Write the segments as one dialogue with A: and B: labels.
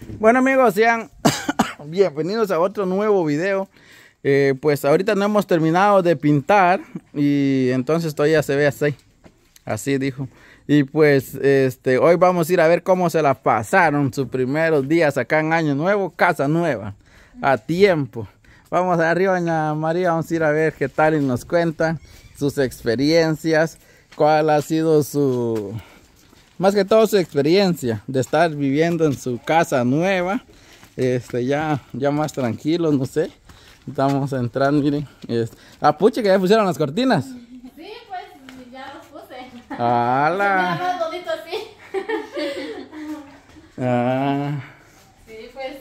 A: Bueno amigos, sean bienvenidos a otro nuevo video. Pues ahorita no hemos terminado de pintar y entonces todavía se ve así dijo. Y pues hoy vamos a ir a ver cómo se la pasaron sus primeros días acá en Año Nuevo, casa nueva, a tiempo. Vamos arriba, doña María, vamos a ir a ver qué tal y nos cuentan sus experiencias, cuál ha sido más que todo su experiencia de estar viviendo en su casa nueva, ya más tranquilos, no sé. Estamos a entrar, miren. Pucha, que ya pusieron las cortinas.
B: Sí, pues ya los puse.
A: ¡Hala!
B: Se me más bonito así. Sí, pues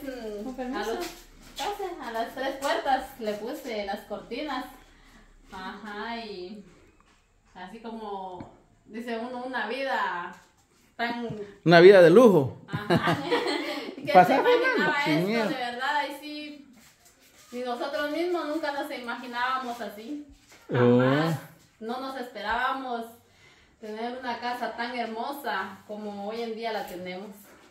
B: a las 3 puertas le puse las cortinas. Ajá, y así como dice uno, una vida tan...
A: Una vida de lujo.
B: Ajá. Que se
A: Pasar
B: imaginaba
A: sin
B: esto,
A: miedo.
B: de verdad, ahí sí. Y nosotros mismos nunca nos imaginábamos así. Jamás. No nos esperábamos tener una casa tan hermosa como hoy en día la tenemos.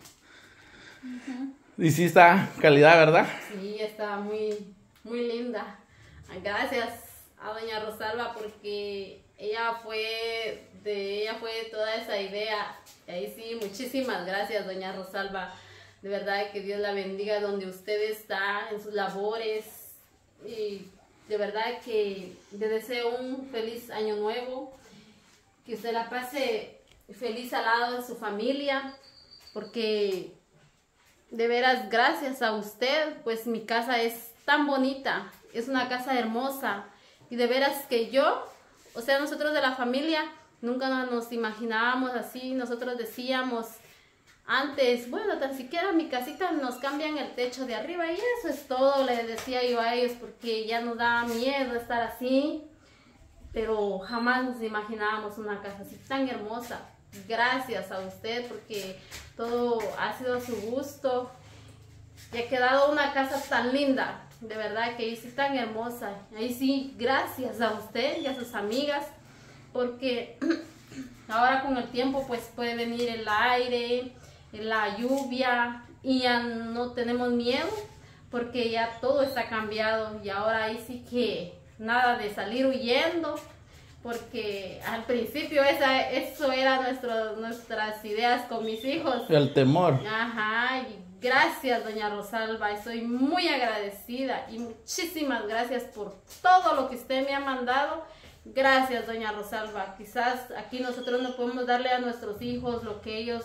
A: Y sí está calidad, ¿verdad?
B: Sí, está muy, muy linda. Gracias a doña Rosalba porque ella fue toda esa idea. Ahí sí, muchísimas gracias, doña Rosalba. De verdad que Dios la bendiga donde usted está, en sus labores. Y de verdad que le deseo un feliz año nuevo. Que usted la pase feliz al lado de su familia. Porque de veras, gracias a usted, pues mi casa es tan bonita. Es una casa hermosa. Y de veras que nosotros de la familia, nunca nos imaginábamos así. Nosotros decíamos... Antes, bueno, tan siquiera mi casita nos cambian el techo de arriba y eso es todo, les decía yo a ellos, porque ya nos daba miedo estar así, pero jamás nos imaginábamos una casa así tan hermosa. Gracias a usted porque todo ha sido a su gusto y ha quedado una casa tan linda, de verdad que ahí sí tan hermosa. Ahí sí, gracias a usted y a sus amigas, porque ahora con el tiempo pues puede venir el aire, la lluvia y ya no tenemos miedo porque ya todo está cambiado y ahora ahí sí que nada de salir huyendo porque al principio eso era nuestras ideas con mis hijos.
A: El temor.
B: Ajá, y gracias doña Rosalba, estoy muy agradecida y muchísimas gracias por todo lo que usted me ha mandado. Gracias doña Rosalba, quizás aquí nosotros no podemos darle a nuestros hijos lo que ellos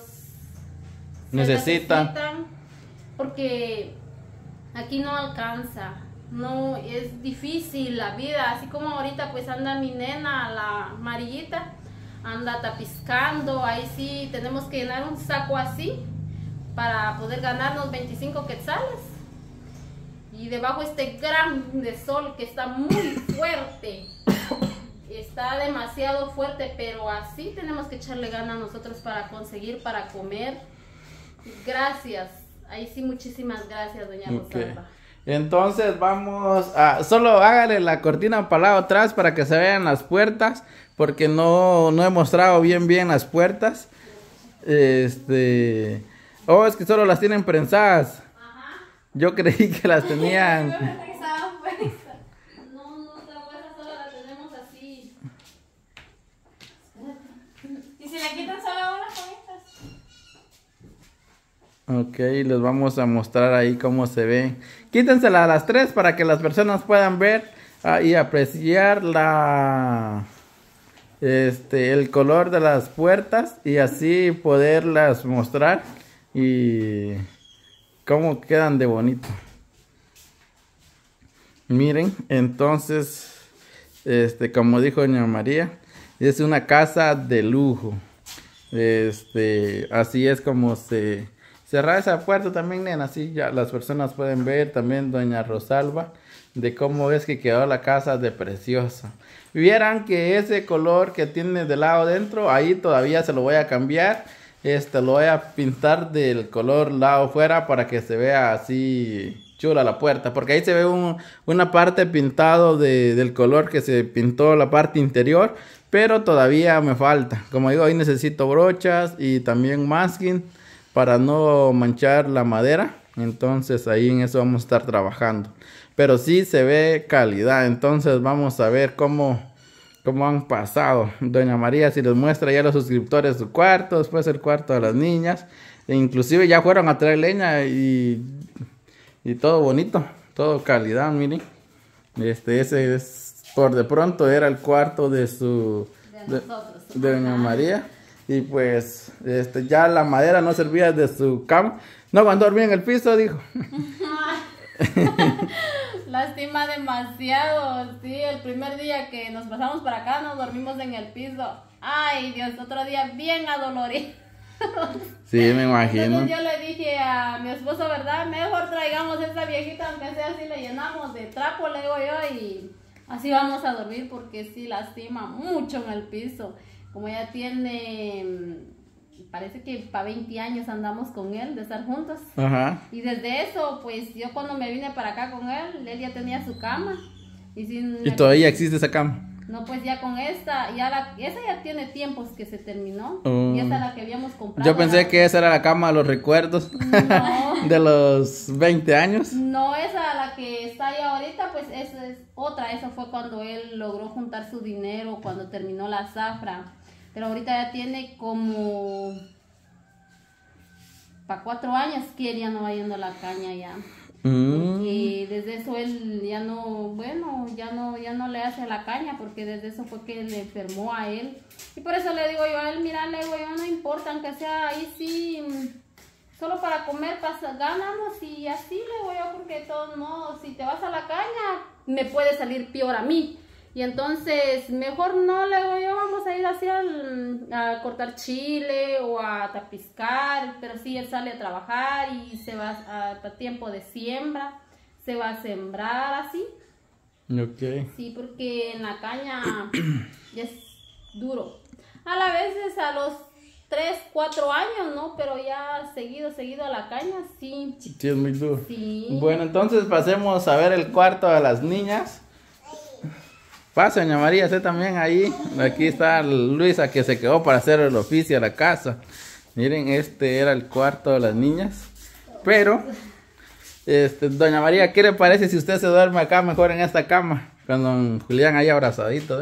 B: necesitan, porque aquí no alcanza, no, es difícil la vida, así como ahorita pues anda mi nena, la amarillita, anda tapiscando, ahí sí tenemos que llenar un saco así para poder ganarnos 25 quetzales y debajo este gran de sol que está muy fuerte. Está demasiado fuerte, pero así tenemos que echarle ganas nosotros para conseguir, para comer. Gracias. Ahí sí, muchísimas gracias, doña Rosalba.
A: Entonces vamos a... Solo hágale la cortina para el lado atrás para que se vean las puertas, porque no he mostrado bien las puertas. Es que solo las tienen prensadas. Ajá. Yo creí que las tenían... Ok, les vamos a mostrar ahí cómo se ven. Quítensela a las 3 para que las personas puedan ver y apreciar el color de las puertas y así poderlas mostrar y cómo quedan de bonito. Miren, entonces, como dijo doña María, es una casa de lujo. Así es como se... Cerrar esa puerta también, nena, así ya las personas pueden ver también doña Rosalba de cómo es que quedó la casa de preciosa. Vieran que ese color que tiene del lado dentro, ahí todavía se lo voy a cambiar. Lo voy a pintar del color lado fuera para que se vea así chula la puerta. Porque ahí se ve una parte pintado del color que se pintó la parte interior. Pero todavía me falta. Como digo, ahí necesito brochas y también masking para no manchar la madera. Entonces ahí en eso vamos a estar trabajando. Pero sí se ve calidad. Entonces vamos a ver cómo han pasado. Doña María si les muestra ya a los suscriptores su cuarto, después el cuarto de las niñas. E inclusive ya fueron a traer leña y todo bonito, todo calidad, miren. Ese es, por de pronto era el cuarto de de Doña María. Y pues ya la madera no servía de su cama. No, cuando dormía en el piso, dijo.
B: Lastima demasiado, sí, el primer día que nos pasamos para acá nos dormimos en el piso. Ay, Dios, otro día bien adolorido.
A: Sí, me imagino.
B: Entonces yo le dije a mi esposo, ¿verdad? Mejor traigamos esta viejita, aunque sea así, le llenamos de trapo, le digo yo, y así vamos a dormir porque sí lastima mucho en el piso. Como ya tiene, parece que para 20 años andamos con él, de estar juntos.
A: Ajá.
B: Y desde eso, pues yo cuando me vine para acá con él ya tenía su cama.
A: ¿Y todavía existe esa cama?
B: No, pues ya con esta, esa ya tiene tiempos que se terminó. Y esa es la que habíamos comprado.
A: Yo pensé que esa era la cama de los recuerdos.
B: No.
A: De los 20 años.
B: No, esa la que está ahí ahorita, pues esa es otra. Esa fue cuando él logró juntar su dinero, cuando terminó la zafra. Pero ahorita ya tiene como para 4 años que él ya no va yendo a la caña ya. Y desde eso él ya no, bueno, ya no le hace la caña, porque desde eso fue que le enfermó a él. Y por eso le digo yo a él, mira, le digo yo, no importa, aunque sea ahí sí, solo para comer ganamos y así le digo yo, porque de todos modos, si te vas a la caña, me puede salir peor a mí. Y entonces, mejor no, le digo yo, vamos a ir así a cortar chile o a tapiscar, pero sí, él sale a trabajar y se va a tiempo de siembra, se va a sembrar así.
A: Ok.
B: Sí, porque en la caña ya es duro. A la veces a los 3, 4 años, ¿no? Pero ya seguido a la caña, sí.
A: Sí, es muy duro.
B: Sí.
A: Bueno, entonces pasemos a ver el cuarto de las niñas. Pase, doña María, usted también ahí. Aquí está Luisa que se quedó para hacer el oficio a la casa. Miren, este era el cuarto de las niñas. Pero, doña María, ¿qué le parece si usted se duerme acá mejor en esta cama? Con don Julián ahí abrazadito,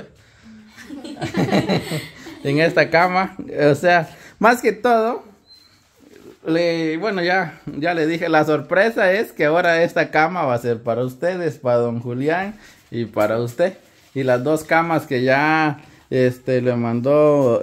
A: en esta cama. O sea, más que todo, bueno, ya le dije, la sorpresa es que ahora esta cama va a ser para ustedes, para don Julián y para usted. Y las 2 camas que ya le mandó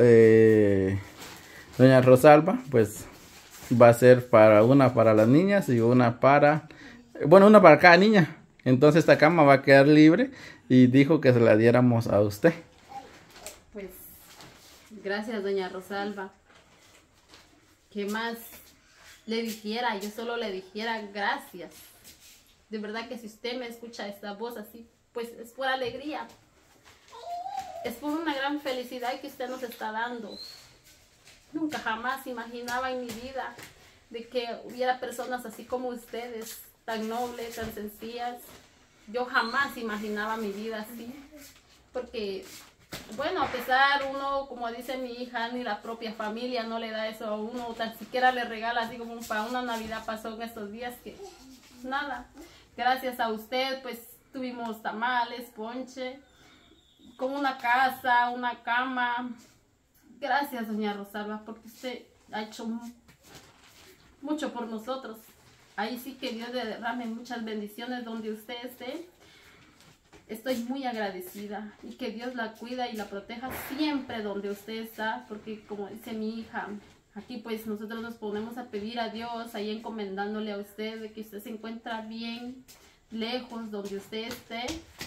A: doña Rosalba, pues va a ser una para las niñas y una para cada niña. Entonces esta cama va a quedar libre y dijo que se la diéramos a usted.
B: Pues gracias, doña Rosalba. ¿Qué más le dijera? Yo solo le dijera gracias. De verdad que si usted me escucha esta voz así, pues es por alegría. Es por una gran felicidad que usted nos está dando. Nunca jamás imaginaba en mi vida de que hubiera personas así como ustedes, tan nobles, tan sencillas. Yo jamás imaginaba mi vida así. Porque, bueno, a pesar uno, como dice mi hija, ni la propia familia no le da eso a uno, o tan siquiera le regala así como para una Navidad pasó en estos días que nada. Gracias a usted, pues tuvimos tamales, ponche, con una casa, una cama. Gracias, doña Rosalba, porque usted ha hecho mucho por nosotros. Ahí sí que Dios le derrame muchas bendiciones donde usted esté. Estoy muy agradecida y que Dios la cuida y la proteja siempre donde usted está, porque como dice mi hija, aquí pues nosotros nos ponemos a pedir a Dios, ahí encomendándole a usted de que usted se encuentra bien, lejos donde usted esté.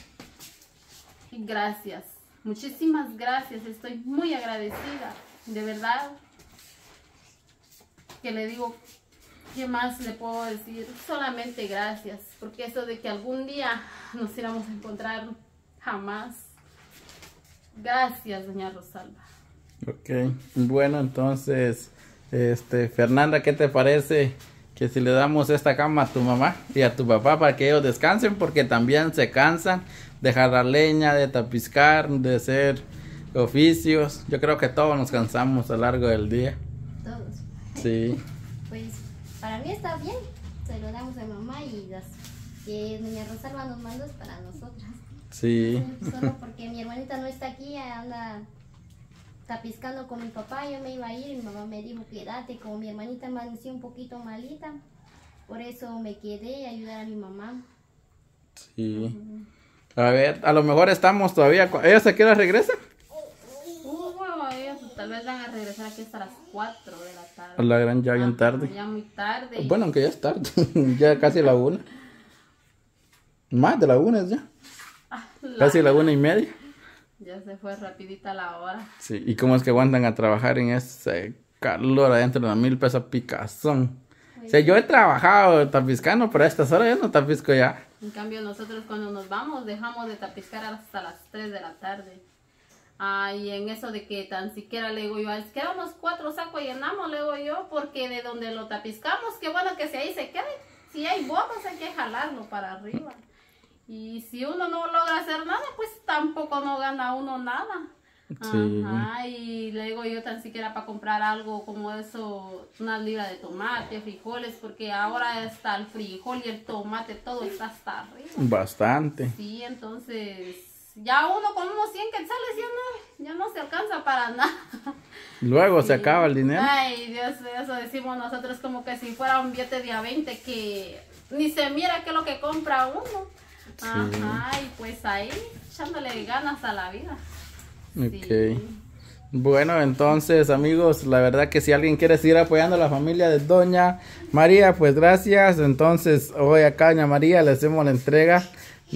B: Y gracias, muchísimas gracias, estoy muy agradecida, de verdad, que le digo, ¿qué más le puedo decir? Solamente gracias, porque eso de que algún día nos íbamos a encontrar, jamás. Gracias, doña Rosalba.
A: Ok, bueno, entonces, Fernanda, ¿qué te parece que si le damos esta cama a tu mamá y a tu papá para que ellos descansen? Porque también se cansan de jalar leña, de tapiscar, de hacer oficios. Yo creo que todos nos cansamos a lo largo del día.
B: Todos.
A: Sí.
C: pues para mí está bien. Se lo damos a mamá y las que doña Rosalba nos mandó es para nosotras.
A: Sí.
C: Solo porque mi hermanita no está aquí, anda tapiscando con mi papá, yo me iba a ir y mi mamá me dijo quédate, como mi hermanita amaneció un poquito malita, por eso me quedé a ayudar a mi mamá.
A: Sí. A ver, a lo mejor estamos todavía. ¿Ellos a qué hora regresan?
B: Bueno, ellos tal vez van a regresar aquí hasta las 4 de la tarde.
A: A la gran, ya bien tarde.
B: Ya muy tarde.
A: Bueno, aunque ya es tarde. Ya casi la 1. Más de la 1 es ya. Casi la 1:30.
B: Ya se fue rapidita la hora.
A: Sí, ¿y cómo es que aguantan a trabajar en ese calor adentro de la milpa, esa picazón? O sea, yo he trabajado tapiscando, pero a estas horas yo no tapisco ya.
B: En cambio, nosotros cuando nos vamos, dejamos de tapiscar hasta las 3 de la tarde. Y en eso de que tan siquiera le digo yo, es que unos 4 sacos llenamos, le digo yo, porque de donde lo tapiscamos, qué bueno que si ahí se quede. Si hay botas hay que jalarlo para arriba. Y si uno no logra hacer nada, pues tampoco no gana uno nada.
A: Sí.
B: Ajá, y le digo yo tan siquiera para comprar algo como eso, una libra de tomate, frijoles, porque ahora está el frijol y el tomate, todo está hasta arriba.
A: Bastante.
B: Sí, entonces ya uno con unos 100 quetzales ya no se alcanza para nada.
A: Luego
B: Sí.
A: se acaba el dinero.
B: Ay, Dios, eso decimos nosotros como que si fuera un billete de A20 que ni se mira qué es lo que compra uno.
A: Sí.
B: Ajá, y pues ahí echándole ganas a la vida.
A: Ok.
B: Sí.
A: Bueno, entonces amigos, la verdad que si alguien quiere seguir apoyando a la familia de Doña María, pues gracias. Entonces hoy acá Doña María le hacemos la entrega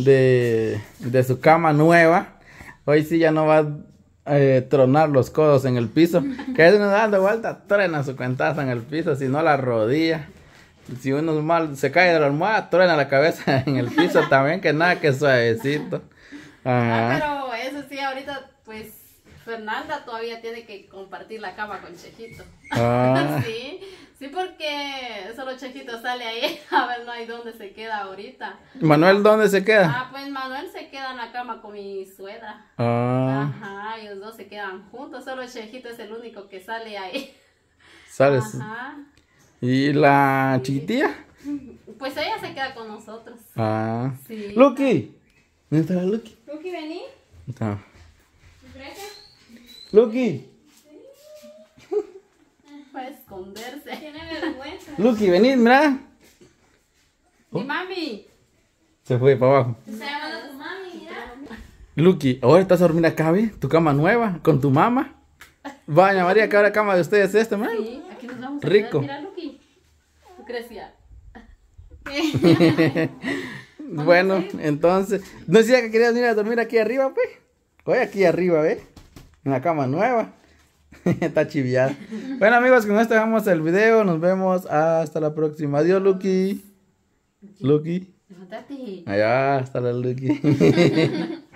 A: de su cama nueva. Hoy sí ya no va a tronar los codos en el piso. Que es uno dando vuelta, truena su cuentazo en el piso, si no la rodilla. Si uno mal se cae de la almohada, truena la cabeza en el piso también, que nada, que suavecito. Ajá.
B: Pero eso sí, ahorita pues Fernanda todavía tiene que compartir la cama con Chejito.
A: Ah.
B: Sí, porque solo Chejito sale ahí, a ver, no hay dónde se queda ahorita.
A: Manuel, ¿dónde se queda?
B: Pues Manuel se queda en la cama con mi suegra.
A: Ah,
B: Ajá, ellos dos se quedan juntos, solo Chejito es el único que sale ahí.
A: ¿sabes?
B: Ajá.
A: ¿Y la chiquitilla?
B: Pues ella se queda con nosotros.
A: Ah.
B: Sí.
A: Lucky. ¿Dónde está la Lucky?
B: Lucky, vení.
A: Está.
B: Gracias.
A: Lucky.
B: Puede esconderse. Tiene vergüenza.
A: Lucky, venid, mira.
B: Mi mami.
A: Se fue para abajo.
B: Te está llamando tu mami, mira.
A: Lucky, ahora estás a dormir acá, ¿ve? Tu cama nueva, con tu mamá. Vaya María, que ahora cama de ustedes es esta, man.
B: Sí, aquí nos vamos a
A: Rico.
B: quedar. Mira, Lucky. ¿Tú crees ya?
A: Bueno, entonces, no decía que querías venir a dormir aquí arriba, pues. Hoy aquí arriba, ¿ve? En la cama nueva. Está chiviada. Bueno, amigos, con esto dejamos el video. Nos vemos hasta la próxima. Adiós, Lucky. Lucky.
B: Levántate.
A: Allá, hasta la Lucky.